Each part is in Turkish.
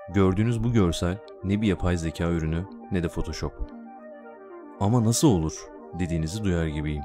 Gördüğünüz bu görsel ne bir yapay zeka ürünü ne de Photoshop. Ama nasıl olur dediğinizi duyar gibiyim.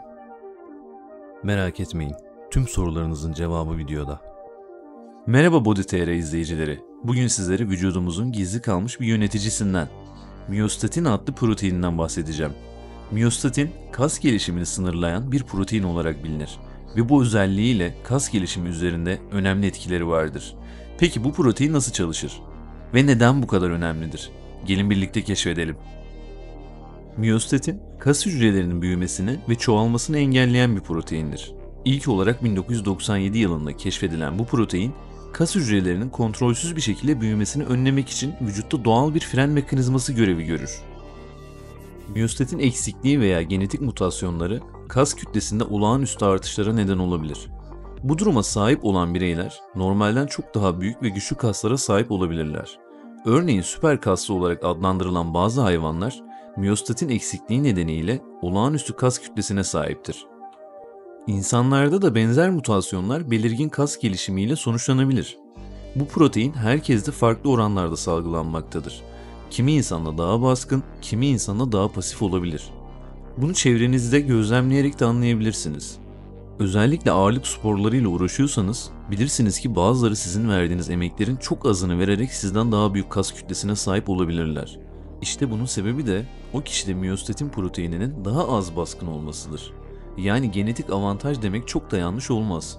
Merak etmeyin, tüm sorularınızın cevabı videoda. Merhaba Body.tr izleyicileri. Bugün sizlere vücudumuzun gizli kalmış bir yöneticisinden, miyostatin adlı proteininden bahsedeceğim. Miyostatin, kas gelişimini sınırlayan bir protein olarak bilinir ve bu özelliğiyle kas gelişimi üzerinde önemli etkileri vardır. Peki bu protein nasıl çalışır? Ve neden bu kadar önemlidir? Gelin birlikte keşfedelim. Miyostatin, kas hücrelerinin büyümesini ve çoğalmasını engelleyen bir proteindir. İlk olarak 1997 yılında keşfedilen bu protein, kas hücrelerinin kontrolsüz bir şekilde büyümesini önlemek için vücutta doğal bir fren mekanizması görevi görür. Miyostatin eksikliği veya genetik mutasyonları kas kütlesinde olağanüstü artışlara neden olabilir. Bu duruma sahip olan bireyler normalden çok daha büyük ve güçlü kaslara sahip olabilirler. Örneğin süper kaslı olarak adlandırılan bazı hayvanlar miyostatin eksikliği nedeniyle olağanüstü kas kütlesine sahiptir. İnsanlarda da benzer mutasyonlar belirgin kas gelişimiyle sonuçlanabilir. Bu protein herkeste farklı oranlarda salgılanmaktadır. Kimi insanda daha baskın, kimi insanda daha pasif olabilir. Bunu çevrenizde gözlemleyerek de anlayabilirsiniz. Özellikle ağırlık sporlarıyla uğraşıyorsanız bilirsiniz ki bazıları sizin verdiğiniz emeklerin çok azını vererek sizden daha büyük kas kütlesine sahip olabilirler. İşte bunun sebebi de o kişide miyostatin proteininin daha az baskın olmasıdır. Yani genetik avantaj demek çok da yanlış olmaz.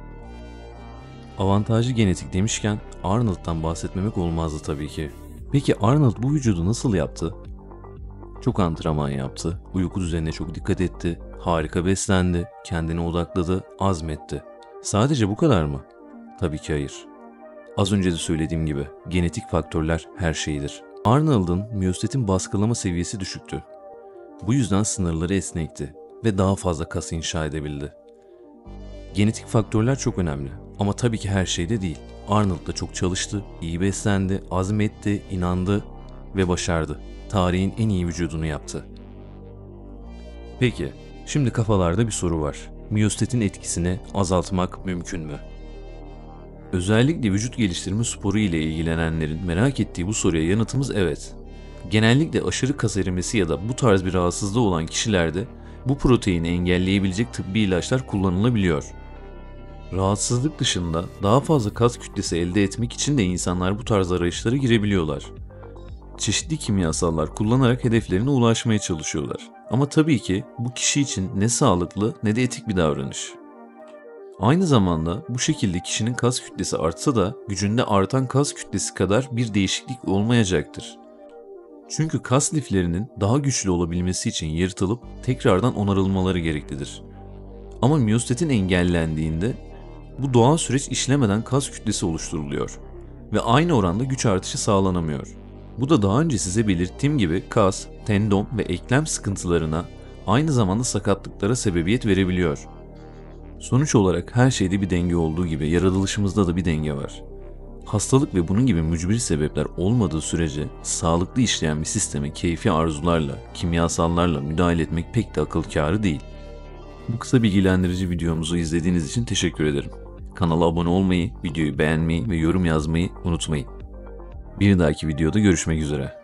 Avantajlı genetik demişken Arnold'dan bahsetmemek olmazdı tabii ki. Peki Arnold bu vücudu nasıl yaptı? Çok antrenman yaptı, uyku düzenine çok dikkat etti, harika beslendi, kendine odakladı, azmetti. Sadece bu kadar mı? Tabii ki hayır. Az önce de söylediğim gibi genetik faktörler her şeydir. Arnold'un miyostatin baskılama seviyesi düşüktü. Bu yüzden sınırları esnekti ve daha fazla kas inşa edebildi. Genetik faktörler çok önemli ama tabii ki her şeyde değil. Arnold da çok çalıştı, iyi beslendi, azmetti, inandı ve başardı. Tarihin en iyi vücudunu yaptı. Peki, şimdi kafalarda bir soru var. Miyostatin etkisini azaltmak mümkün mü? Özellikle vücut geliştirme sporu ile ilgilenenlerin merak ettiği bu soruya yanıtımız evet. Genellikle aşırı kas erimesi ya da bu tarz bir rahatsızlığı olan kişilerde bu proteini engelleyebilecek tıbbi ilaçlar kullanılabiliyor. Rahatsızlık dışında daha fazla kas kütlesi elde etmek için de insanlar bu tarz arayışlara girebiliyorlar. Çeşitli kimyasallar kullanarak hedeflerine ulaşmaya çalışıyorlar. Ama tabii ki bu kişi için ne sağlıklı ne de etik bir davranış. Aynı zamanda bu şekilde kişinin kas kütlesi artsa da gücünde artan kas kütlesi kadar bir değişiklik olmayacaktır. Çünkü kas liflerinin daha güçlü olabilmesi için yırtılıp tekrardan onarılmaları gereklidir. Ama miyostatin engellendiğinde bu doğal süreç işlemeden kas kütlesi oluşturuluyor ve aynı oranda güç artışı sağlanamıyor. Bu da daha önce size belirttiğim gibi kas, tendon ve eklem sıkıntılarına, aynı zamanda sakatlıklara sebebiyet verebiliyor. Sonuç olarak her şeyde bir denge olduğu gibi yaratılışımızda da bir denge var. Hastalık ve bunun gibi mücbir sebepler olmadığı sürece sağlıklı işleyen bir sisteme keyfi arzularla, kimyasallarla müdahale etmek pek de akıl kârı değil. Bu kısa bilgilendirici videomuzu izlediğiniz için teşekkür ederim. Kanala abone olmayı, videoyu beğenmeyi ve yorum yazmayı unutmayın. Bir dahaki videoda görüşmek üzere.